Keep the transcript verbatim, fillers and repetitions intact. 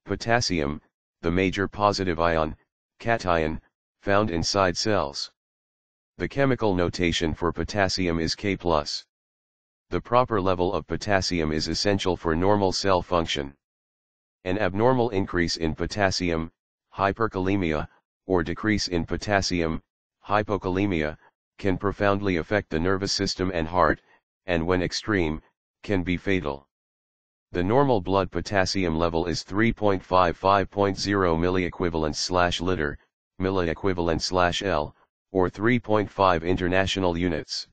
Potassium, the major positive ion, cation, found inside cells. The chemical notation for potassium is K plus. The proper level of potassium is essential for normal cell function. An abnormal increase in potassium, hyperkalemia, or decrease in potassium, hypokalemia, can profoundly affect the nervous system and heart, and when extreme, can be fatal. The normal blood potassium level is three point five five point zero milliequivalents slash liter, milliequivalent slash L, or three point five international units.